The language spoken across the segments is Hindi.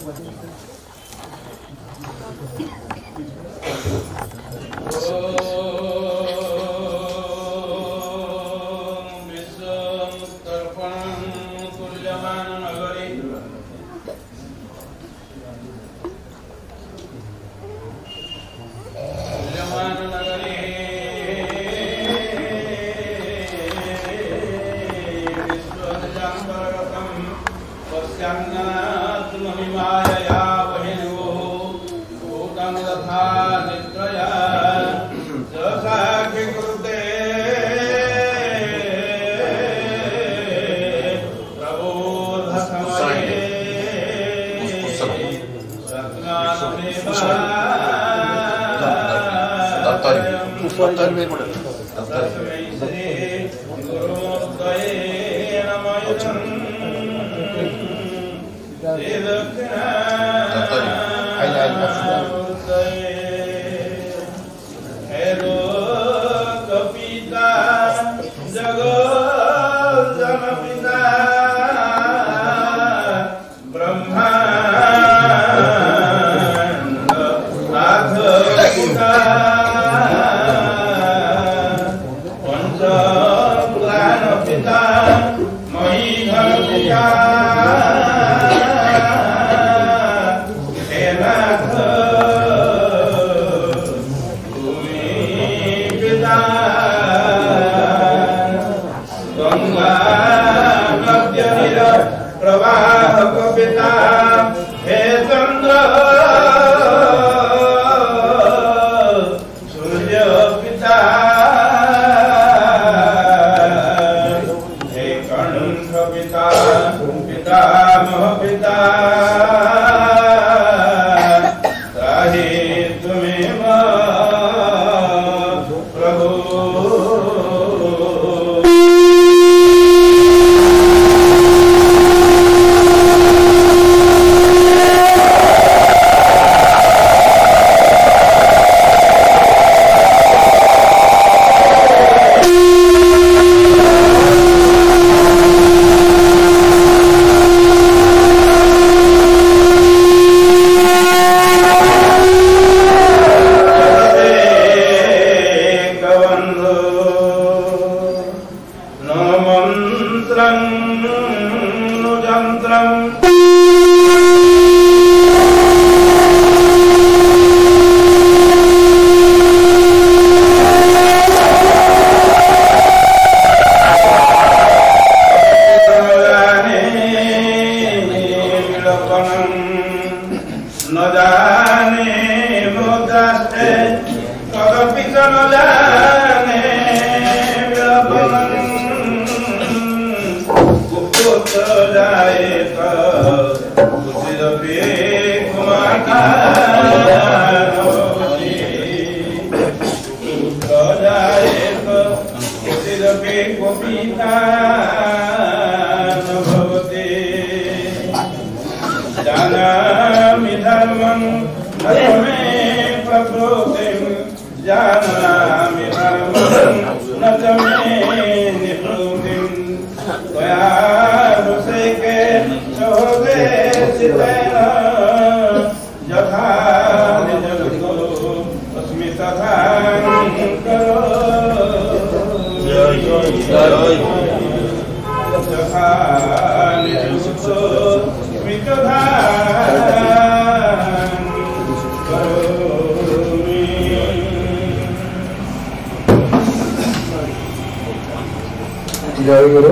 जय गुरु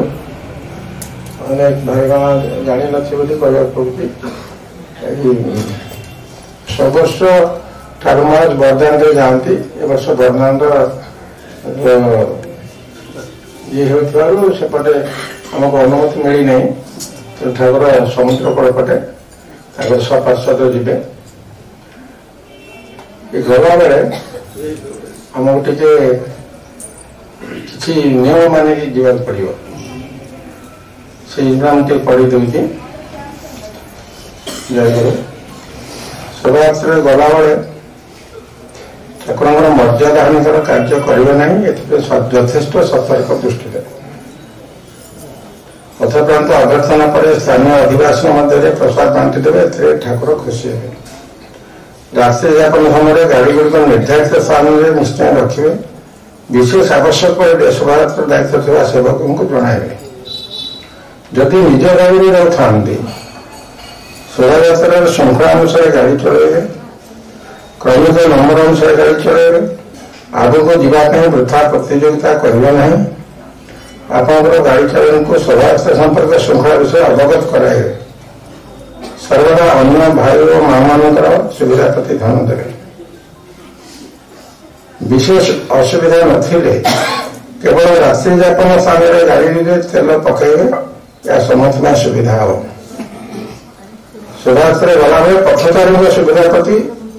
अनेक भाई जानी नथी कहना पड़ुची सब वर्ष ठाकुर महाराज बरदान दे जाती ए वर्ष बरदान ये होपटे आमको अनुमति मिली ना तो ठाकुर समुद्र कूल पटे सपार्षद जी गला बेले आमको टे किसी नियम मानिक जीवन पड़ो से नियम टे पढ़ी दूसरी जय गुरु शोभायात्रा गला बेले ठाकुर मर्यादा हानिकर कार्य करना यथेष्ट सतर्क दृष्टि पथप्रांत अभ्यर्थना पर स्थानीय अधिवासी मध्य प्रसाद बांटी देवे ठाकुर खुशी हे। रात्रि यापन समय गाड़ी गुड़िक निर्धारित स्थान में निश्चय रखिए। विशेष आवश्यक पड़े शोभायात्रा दायित्व थिबा सेवक को जणाइबे। जदि निज गाड़ी में था शोभायात्रा श्रृंखला अनुसार गाड़ी चलाइबे। क्रमिक नंबर अनुसार गाड़ी चलाइबे। आगक जावाई वृथा प्रतियोगिता करना ना। आपंकर गाड़ी चालन को शोभायात्रा संपर्क श्रृंखला विषय अवगत कराइबे। सर्वदा अन्य भाई और माँ मानकर सुविधा प्रति ध्यान देवे। विशेष असुविधा नथिले केवल रात्रि यापन समय गाड़ी में तेल पकड़े या समस्त में सुविधा हो। शोभायात्रा गला पथचारी सुविधा प्रति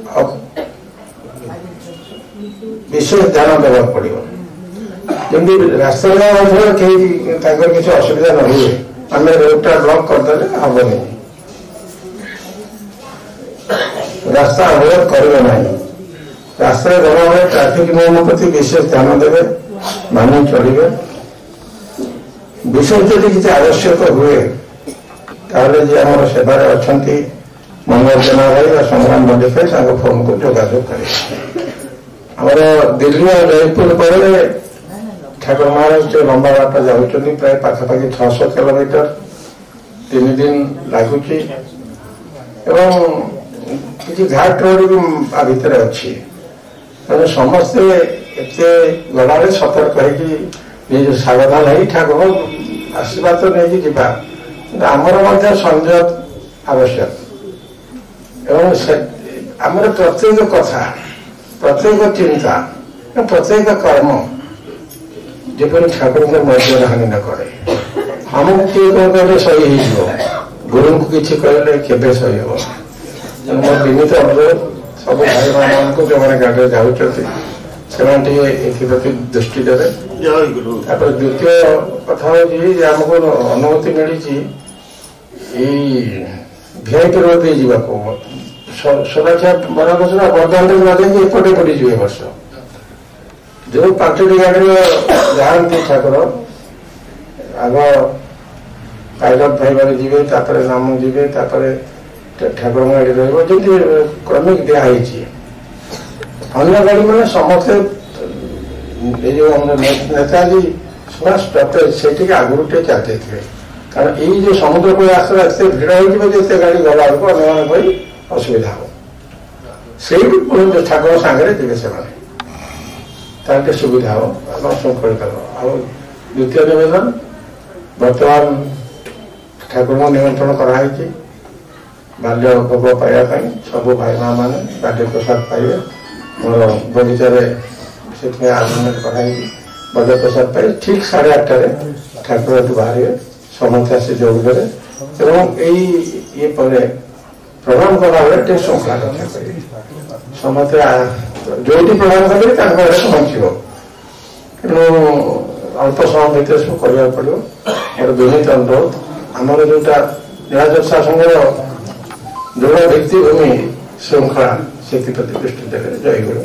विशेष ध्यान देवा पड़ो। जमी रास्ता कहीं किसी असुविधा न हुए आम रोडटा ब्लॉक करदे हेनी। रास्ता अवरोध करेंगे ना। रास्ता गला ट्रैफिक नियम प्रति विशेष ध्यान देवे मानि चलिए। विशेष यदि किसी आवश्यक हुए ताहले जी आम सेवार अच्छा मनोज जेना भाई संग्राम बंडेफाई फोन को जोगाजोग करें। आमर दिल्ली और जयपुर पर ठाकुर महाराज जो लंबा बाट जाऊँच प्राय पाखापाखि 600 किलोमीटर 3 दिन लगुच किसी घाट रोड भी भितर अच्छी तेनाली समस्ते गला सतर्क है सावधान है ठाकुर आशीर्वाद तो नहीं जावा आमर संयत आवश्यक। आमर प्रत्येक कथा प्रत्येक चिंता प्रत्येक कर्म जपरी ठाकुर को मर्यादा हानि न करे। आमको किए कहे सही हो गुरु को किसी कहले केवे सही हो। मोर विनीत अनुरोध सब भाई मान को जो मैंने गाड़ी जाऊँच प्रति दृष्टि देवे। द्वितीय कथा आमको अनुमति मिली वीआईपी रोड दे सोलाछिया बरगछरा बरदान लगे एपटे पड़े वर्ष जो 5टी गाड़ी जाती ठाकुर आग पायलट भाई मैंने जी नाम जी ठाकुर गाड़ी रही क्रमिक दिखाई। अन्य गाड़ी मैंने समस्ते जो नेताजी सुभाष स्टपेज से आगुरी टे चलते थे कारण यही जो समुद्र को आसरा एत भिड़ होते गाड़ी गला बेलू अन्य असुविधा हो से ठाकुर सांगे जी से सुविधा हो श्रृंखलित हो। द्वितीय निवेदन बर्तमान ठाकुर को निमंत्रण कराई बाल्य भोग पाइबा सब भाई माँ मैंने बाल्य प्रसाद पाइबे। मोर बगीचार से आर्गुमेंट कराई बाल्य प्रसाद पाइबे। ठीक 8:30 ठाकुर बाहर समस्त आसी जोगदेवे एवं ये प्रणाम कला बेले श्रृंखला रक्षा करेंगे। समस्ते जो प्रणाम करेंगे पहुँचो तेणु अल्प समय भितर सब करने पड़ो। मोर विनीत अनुरोध आमर जोटा नीलाचल शासन दृढ़ भित्तिभूमि श्रृंखला से प्रति दृष्टि देवे। जय गुरु।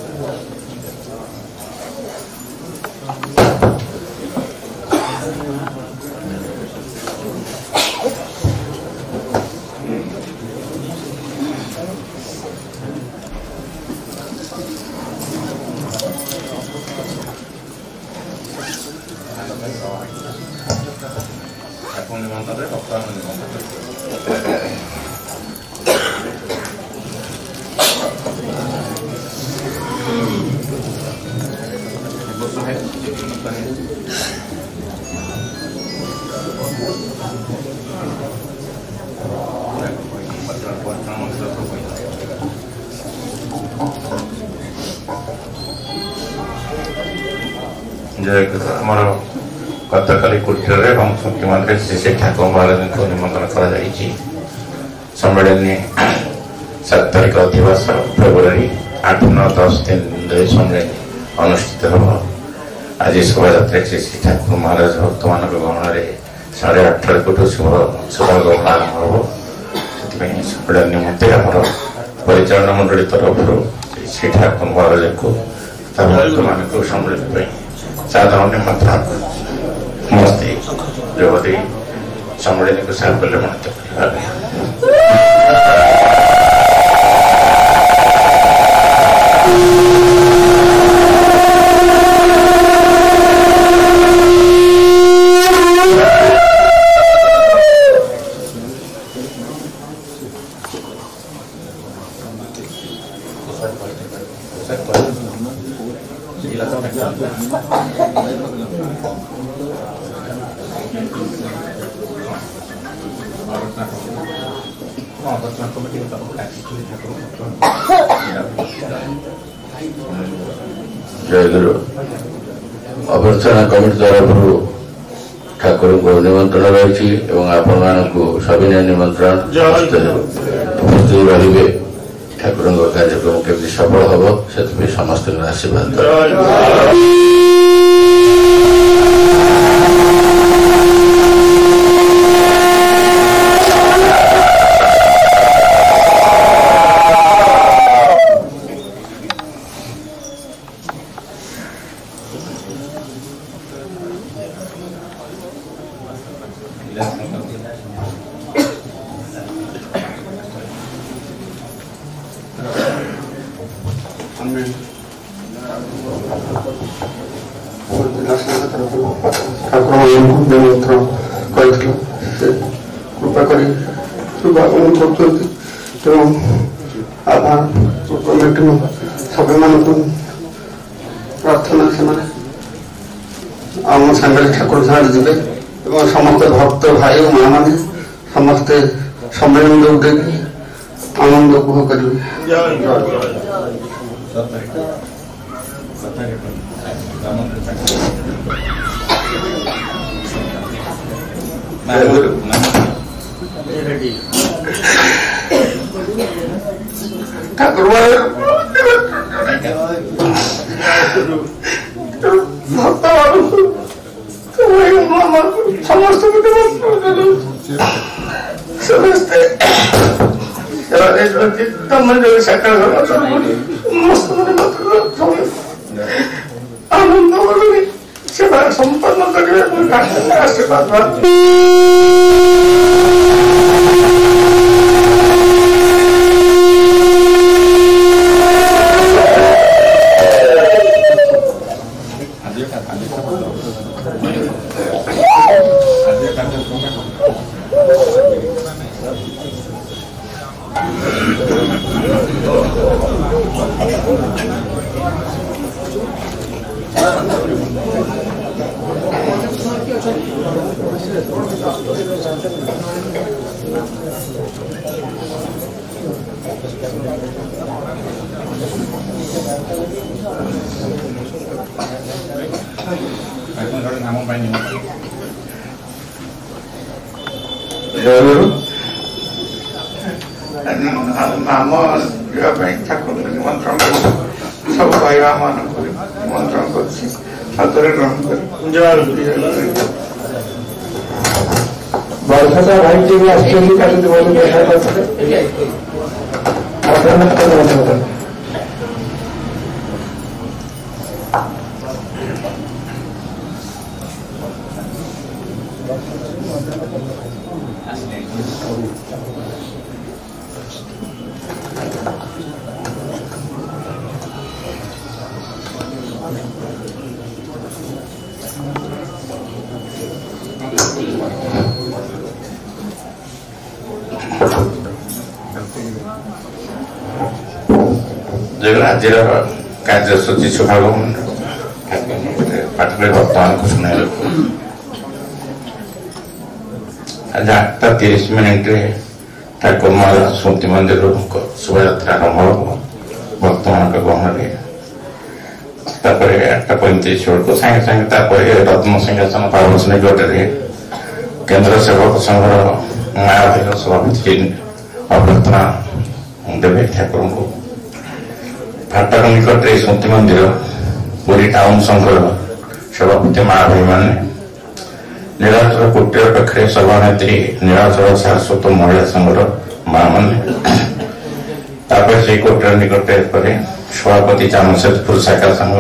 आमर गतकाली कुटीर मुख्यमंत्री श्री ठाकुर महाराज को निमंत्रण कर सम्मेलन 7 तारीख अधिवासन फेब्रुआरी 8, 9, 10 दिन सम्मेलन अनुष्ठित हो। आज शोभायात्रा श्री श्री ठाकुर महाराज भक्त मान गहन 8:30 शुभागमन आरंभ हो। सम्मेलन निमंत्रण आमर परिचालन मंडली तरफ श्री ठाकुर महाराज को भक्त मान सम्मेलन साधारण निमंत्रण नमस्ते जोगदे सम्मेलन को साफल्य महत्व जय गुरु अभ्यर्थना कमिटी तरफ ठाकुर को निमंत्रण रही आपण मानक सविनय निमंत्रण उपस्थित रही ठाकुर कार्यक्रम केमती सफल हम से समस्त आशीर्वाद कृपा कर शुभागमन कर सभी मान प्रार्थना से आम सांगे ठाकुर साढ़े जी समस्त भक्त भाई और माँ मैंने समस्ते सम्मेलन उठे आनंद उपभोग करेंगे ठाकुर समस्त आनंद सेवा संपन्न करेंगे आशीर्वाद नाम ठाकुर निमंत्रण सब भाई मान निमंत्रण कर बरखा भाई जी भी आज कार्यसूची शुभागमन पाठ वर्तमान को शुण आज 8:30 ठाकुर महाराज स्मृति मंदिर शोभा यात्रा आरंभ वर्तमान गहन 8:35 बेलू सागे सागे रत्न सिंहासन पावन निकटे केन्द्र सेवक संघर मायाधिक सभापति अभ्यर्थना देवे ठाकुर को फाटक निकट स्मृति मंदिर पुरी टाउन संघर सभापति माँ भाई मान नीलाचल कुटीर पाखे सभानेत्री नीलाचल सारस्वत महिला संघर माँ मैंने से कुटीर निकट सभापति चामशेदपुर शाखा संघ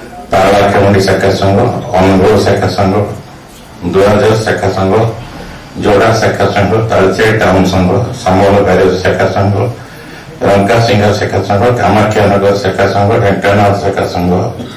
पारलाखेमुंडी शाखा संघ अनुगोल शाखा संघ 2000 शाखा संघ जोड़ा शाखा संघ, तालचेर टाउन संघ, समोल बैरेज शाखा संघ, रंका सिंह शाखा संघ, कामाख्यानगर शाखा संघ, ढेंकानाल शाखा संघ,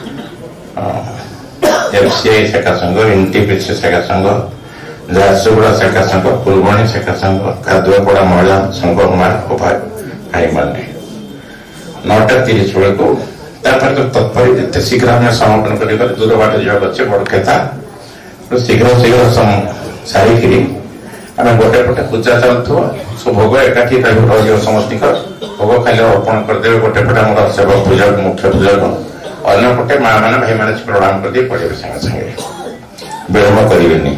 एफसीआई शाखा संघ, एनटीपीसी शाखा संघ, झारसुगुड़ा शाखा संघ, फुलवाणी शाखा संघ, कादुआपड़ा महिला संघ भाई माने 9:30 बेल को तो तत्पर जिते शीघ्र आम समापन कर दूर बाट जावाक अच्छे बड़खेता तो शीघ्र शीघ्र सारिक आम गोटे पटे पूजा चलु सब भोग एकाठी रही समस्त भोग खाली अर्पण करदे गोटे पटे आम सेवा पूजा मुख्य पूजा अन्य पटे माँ मैंने भाई मैंने प्रणाम करदे पड़े सागे सागे विलम्ब करें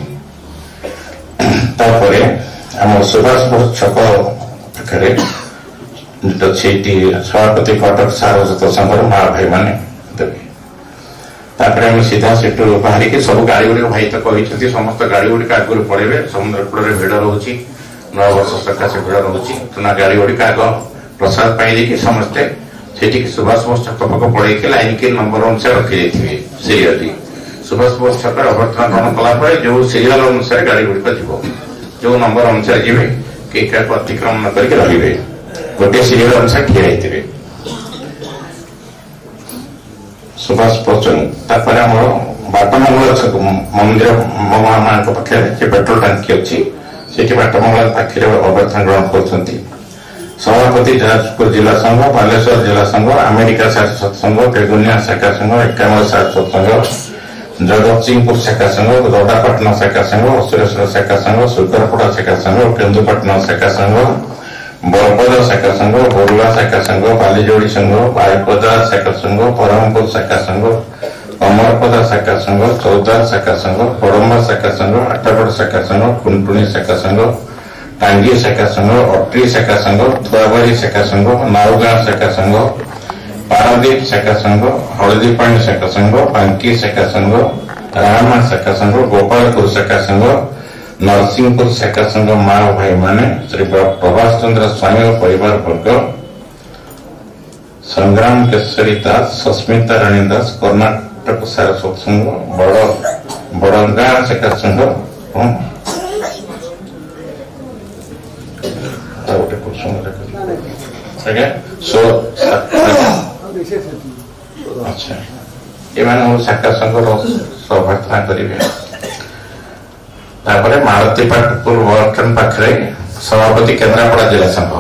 आम सुभाष बोस छक पाखे सभापति कटक सारस्वत संघर माँ भाई मैंने देवे सीधा से बाहर की सब गाड़ी गुड़ भाई तो कहते समस्त गाड़ी गुड़िक आगुरी पड़े समुद्र कूल भिड़ रोचे 9 वर्ष सकाशे भिड़ रोचे तो ना गाड़ी गुड़िक आग प्रसाद पाई समस्ते से सुभाष बोस छक पाक पड़े लाइन के नंबर अनुसार रखी जाइए सीरियल सुभाष बोस छक अभ्यर्थना ग्रहण कलापर जो सीरियल अनुसार गाड़ी गुड़िक जीव जो नंबर अनुसार जी कि अतिक्रमण करके रे गोटे सीरियल अनुसार ठिया होते सुभाष बच्चन बाटमंगल मंदिर माँ पाखे पेट्रोल टांकी अच्छी से बाटमंगल पाखे अभ्यर्थना ग्रहण कर सभापति जाजपुर जिला संघ, बालेश्वर जिला संघ, अमेरिका सारस्वत संघ, बेगुनिया शाखा संघ, एकामल सारस्वत संघ, जगत सिंहपुर शाखा संघ, रोडापटना शाखा संघ, सुरेश्वर शाखा संघ, सुकरपड़ा शाखा संघ, केन्दुपटना शाखा संघ, बरपदा शाखा संघ, बोरुआ शाखा संघ, बालीजोड़ी संघ, बायपदा शाखा संघ, परमपुर शाखा संघ, अमरपदा शाखा संघ, चौदार शाखा संघ, कोडम्बा शाखा संघ, आटागढ़ शाखा संघ, कुंटुणी शाखा संघ, टांगी शाखा संघ, अट्री शाखा संघ, थुआबाड़ी शाखा संघ, नाउगां शाखा संघ, पारादीप शाखा संघ, हलदीपाणी शाखा संघ, बांकी शाखा संघ, रामा शाखा संघ, गोपालपुर शाखा संघ, नरसिंहपुर शाखा संघ माँ भाई माने श्री प्रभाष चंद्र स्वामी परिवार वर्ग, संग्राम केशरी दास, सस्मिता रानी दास, कर्नाटक सारस्वत संघ, बड़ंगा शाखा संघ, अच्छा ये शाखा संघ अभ्यर्थना करेंगे मालती पाटपुर वर्कन पाखे सभापति केन्द्रापड़ा जिला संघ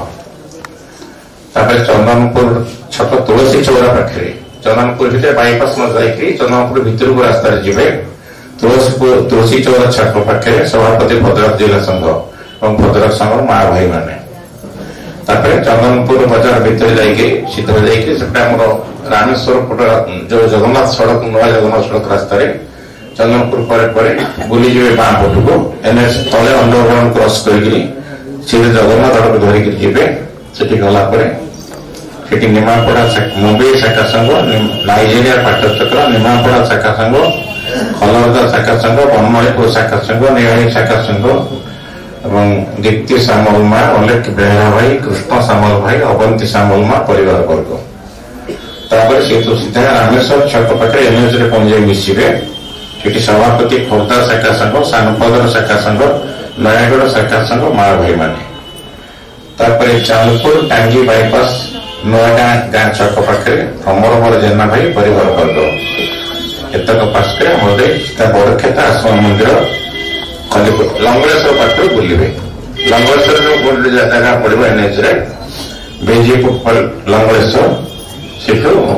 चंदनपुर छक तुलसी चौरा पाखे चंदनपुर भीतर बाईपास न जाकि चंदनपुर भीतर को रास्ता जी तुलसी चौरा छक पाखे सभापति भद्रक जिला संघ और भद्रक संघ माँ भाई माने चंदनपुर बाजार भीतर सीधा रामेश्वर पट जो जगन्नाथ सड़क नुआ जगन्नाथ सड़क रास्ता चंदनपुर पर बुली जी बाँ पट को एनएच तले अंडरग्राउंड क्रॉस कर जगन्नाथ सड़क धरिक जी से गलापर से निमापड़ा मुंबई शाखा संघ, नाइजेरिया पाटचक्र, निमापड़ा शाखा संघ, खलरदा शाखा संघ, बनमणिपुर शाखा संघ, निहारी शाखा संघ एवं दीप्ति सामल माँ, अलेख बेहरा भाई, कृष्ण सामल भाई, अवंती सामल माँ परिवार वर्ग तो सीधा रामेश्वर छक पाखे एनएच पंजे मिसिबे सभापति खोर्धा शाखा संघ, सानपदर शाखा संघ, नयागढ़ शाखा संघ माँ भाई माने चांदपुर टांगी बाईपास नुआगां गाँ छक पाखे अमरवर जेना भाई परिवार वर्ग एतक पाखे बड़खेता आश्रम मंदिर खलीपुर लंगलेश्वर पाखे बुलवे लंगलेश्वर जगह पड़ो एनएच बेजीपुर लंगलेश्वर से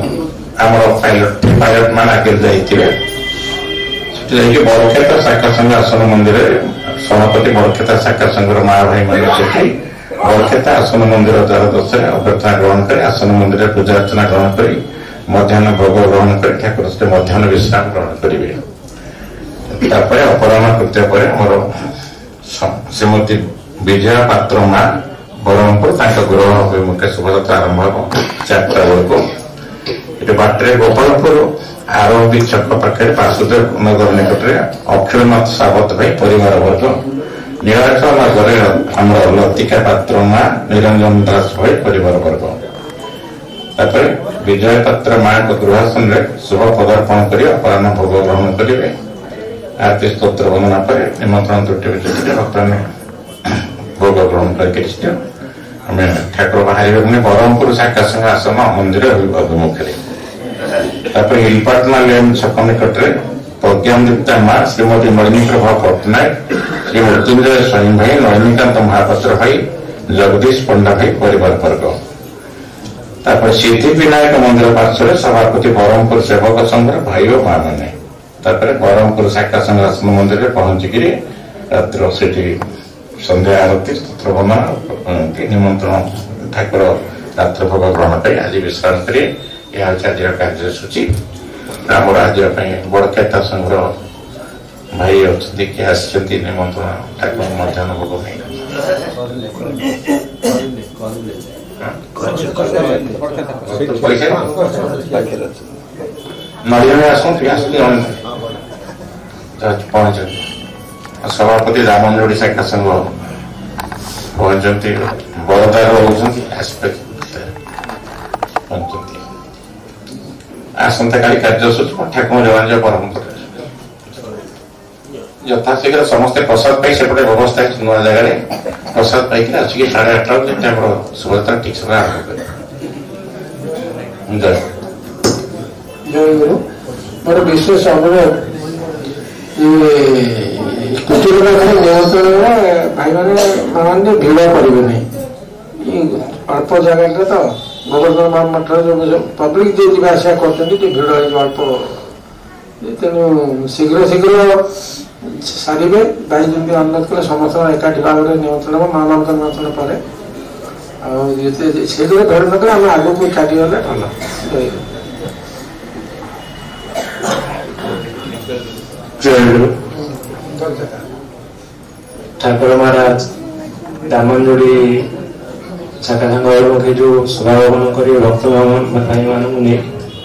पायलट मान आगे जाइए बड़खेता शाखा संघ आसन मंदिर सभापति बड़खेता शाखा संघर माँ भाई मैंने बड़खेता आसन मंदिर द्वार दशा अभ्यर्थना ग्रहण कर आसन मंदिर पूजा अर्चना ग्रहण कर मध्याह्न भोग ग्रहण कर ठाकुर से मध्याह्न विश्राम ग्रहण करेंगे अपराह कृत्य पर मोर श्रीमती विजया पात्र माँ बरहमपुर गृह अभिमुखे शोभायात्रा आरंभ हो 4टा बेलू ये बाटे गोपालपुर आरोबी छक पाखे वासुदेव नगर निकट में अखिलनाथ सावत भाई परिवार वर्ग नीलाचल नगर आम लतिका पात्र माँ निरंजन दास भाई परिवार वर्ग विजय पात्र माँ गृहासन शुभ पदार्पण कर अपराह भोग ग्रहण करेंगे आरती स्तोत्र वंदना पर निमंत्रण त्रुटि भक्त भोग ग्रहण करके आम ठाकुर बाहर ब्रह्मपुर शाखा संघासन मंदिर अभिमुखे हिलपाटना लेन छक निकट में प्रज्ञादीप्ता माँ श्रीमती नलिनी प्रभा पट्टनायक श्री मृत्युंजय स्वयं भाई नलिनीकांत महापात्र भाई जगदीश पंडा भाई परिवार वर्ग सिद्धि विनायक मंदिर पार्श्व सभापति ब्रह्मपुर सेवक संघ भाई और माँ मैंने ब्रह्मपुर शाखा संघासन मंदिर में पहुंचिक रात्र से संध्या आरती स्तोत्र वंदना की निमंत्रण ठाकुर रात्र भोग ग्रहण कर आज विश्राम करें। यह आज कार्यसूची आम आज बड़खेता संघ भाई अच्छे किए आसती निमंत्रण ठाकुर मध्याह्न भोग नड़िया में पहुंच सभापति रामंजोड़ी शाखा संघ पहुंचती बड़दार आसंता काली कार्यसूची ठाकुर जवान ब्रह्मपुर यथाशीघ्र समस्ते प्रसाद पाई सेपटे व्यवस्था है नुआ जगह प्रसाद पाई आसिक 8:30 बजे शोभायात्रा ठीक समय आरंभ कर जय गुरु मोर विशेष अनुरोध कुटीर पाखे नियंत्रण भाई मैंने भिड़ करेंगे अल्प जगह तो गोवर्धन मठ जो पब्लिक जो जावास कर भिड़ अल्प तेणु शीघ्र शीघ्र सारे भाई जमी अनुरोध कले समस्त एकाठी भाव में निमंत्रण माँ मान निमंत्रण पर शीघ्र धरी नक आम आगे को छाड़गले भल। ठाकुर महाराज दामनजोड़ी शाखा संघ जो सभा भवन कर भक्त भाई मान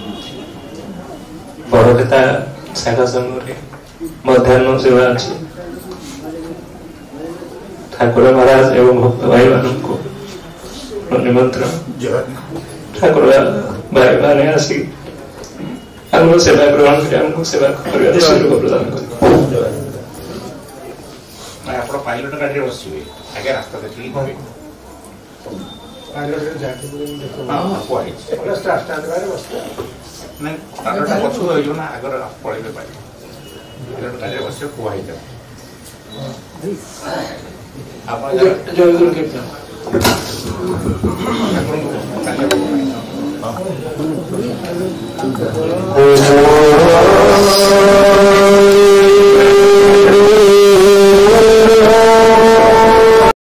बड़खेता शाखा संघ मध्याह्न सेवा अच्छी ठाकुर महाराज एवं भक्त भाई मान निमंत्रण ठाकुर भाई मैंने आसी आम सेवा ग्रहण कर आमको सेवा प्रदान कर पायलट गाड़ी बसवे आगे रास्ता देखिए पड़े पायलट गाड़ी बस कुआई जय